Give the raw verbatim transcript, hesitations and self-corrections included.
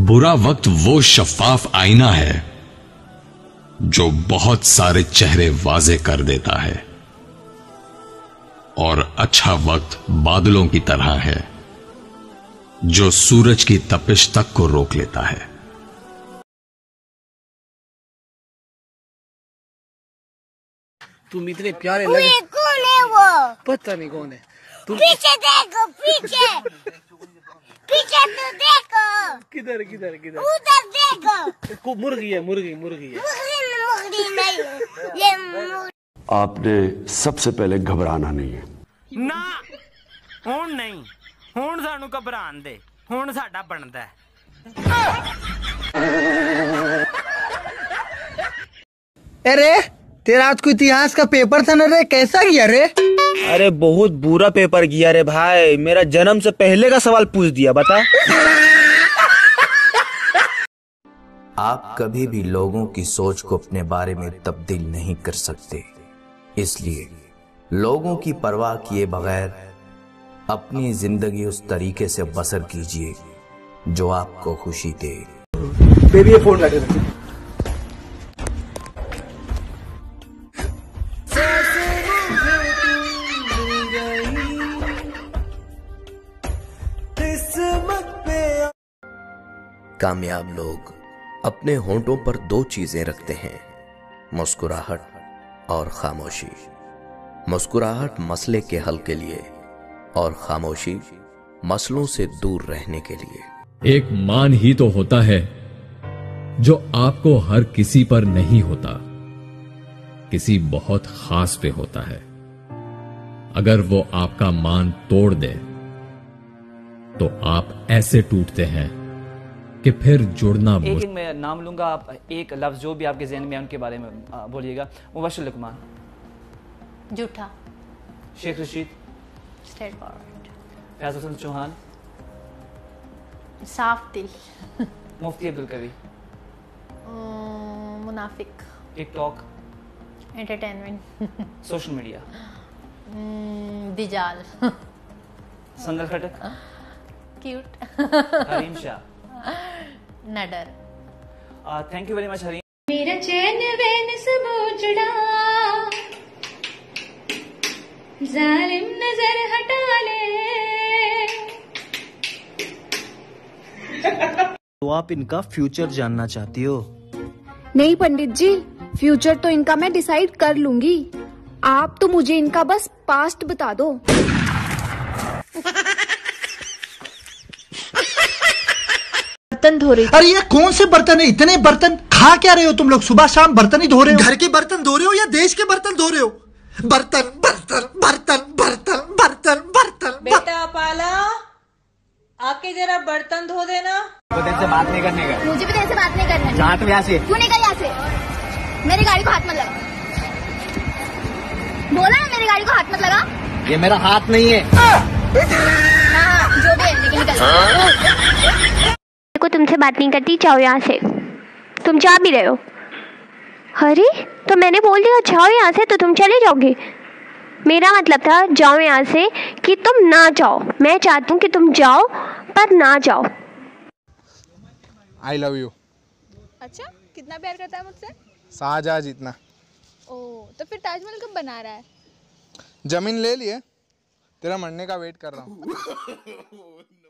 बुरा वक्त वो शफाफ आईना है जो बहुत सारे चेहरे वाजे कर देता है, और अच्छा वक्त बादलों की तरह है जो सूरज की तपिश तक को रोक लेता है। तुम इतने प्यारे लगे। कौन है वो? पता नहीं कौन है। तुम पीछे देखो, पीछे पीछे तो देखो। किधर किधर किधर? उधर देखो। मुर्गी है, मुर्गी मुर्गी है। मुर्गी मुर्गी नहीं, ये मुर्गी। आपने सबसे पहले घबराना नहीं है ना। हुण नहीं, हुण सानू घबरान दे, हुण साडा बनदा है। अरे तेरा आज को इतिहास का पेपर था ना रे, कैसा गया रे? अरे बहुत बुरा पेपर गया रे भाई, मेरा जन्म से पहले का सवाल पूछ दिया, बता। आप कभी भी लोगों की सोच को अपने बारे में तब्दील नहीं कर सकते, इसलिए लोगों की परवाह किए बगैर अपनी जिंदगी उस तरीके से बसर कीजिए जो आपको खुशी दे। बेबी ये फोन रखे रखे। कामयाब लोग अपने होंठों पर दो चीजें रखते हैं, मुस्कुराहट और खामोशी। मुस्कुराहट मसले के हल के लिए और खामोशी मसलों से दूर रहने के लिए। एक मान ही तो होता है जो आपको हर किसी पर नहीं होता, किसी बहुत खास पे होता है। अगर वो आपका मान तोड़ दे तो आप ऐसे टूटते हैं कि फिर जुड़ना। एक एक मैं नाम लूंगा, आप एक लफ्ज जो भी आपके ज़हन में है उनके बारे में बोलिएगा। मुबश्शिर लुकमान। झूठा। शेख रशीद। Straightforward. फैज हसन चौहान। साफ दिल। मुफ्ती अब्दुल कवी। मुनाफिक। टिकटॉक। एंटरटेनमेंट। Social media. दिजाल। संदल खटक। क्यूट। हरीम शाह। नडर। Thank you very much Hareem. मेरा चैन वैन सब उजड़ा, जालिम नजर हटा ले। तो आप इनका फ्यूचर जानना चाहती हो? नहीं पंडित जी, फ्यूचर तो इनका मैं डिसाइड कर लूंगी, आप तो मुझे इनका बस पास्ट बता दो। बर्तन धो रही। अरे ये कौन से बर्तन है? इतने बर्तन खा क्या रहे हो तुम लोग? सुबह शाम बर्तन ही धो रहे हो। घर के बर्तन धो रहे हो या देश के बर्तन धो रहे हो? बर्तन बर्तन बर्तन बर्तन बर्तन बर्तन। बेटा पाला, आके जरा बर्तन धो देना। तो तेरे से बात नहीं करने का। मुझे भी तेरे से बात नहीं करना। जहाँ तुम यहाँ से क्यों नहीं गई यहाँ से? मेरी गाड़ी को हाथ मत लगा। बोला ना मेरी गाड़ी को हाथ मत लगा। ये मेरा हाथ नहीं है। हाँ, जो भी है, लेकिन निकल। को तुमसे बात नहीं करती, जाओ यहाँ से। तुम जा भी रहे हो। अरे तो मैंने बोल दिया जाओ यहाँ से, तो तुम चले जाओगे? मेरा मतलब था जाओ यहाँ से कि तुम ना जाओ। मैं चाहती हूँ कि तुम जाओ पर ना जाओ। I love you. अच्छा, कितना प्यार करता है मुझसे? शाहजहां जितना। ओह, तो फिर ताजमहल कब बना रहा है? जमीन ले लिए, तेरा मरने का वेट कर रहा हूँ।